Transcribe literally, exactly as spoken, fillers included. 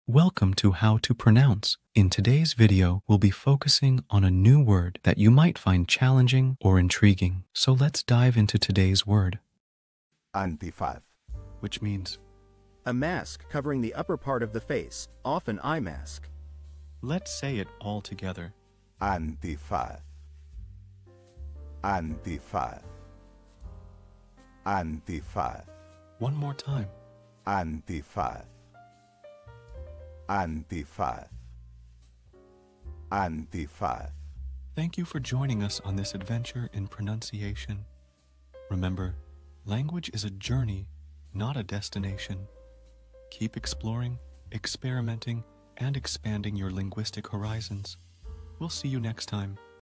Welcome to How to Pronounce. In today's video, we'll be focusing on a new word that you might find challenging or intriguing. So let's dive into today's word. Antifaz. Which means, a mask covering the upper part of the face, often eye mask. let's say it all together. Antifaz. Antifaz. Antifaz. One more time. Antifaz. Antifaz. Antifaz. Thank you for joining us on this adventure in pronunciation. Remember, language is a journey, not a destination. Keep exploring, experimenting, and expanding your linguistic horizons. We'll see you next time.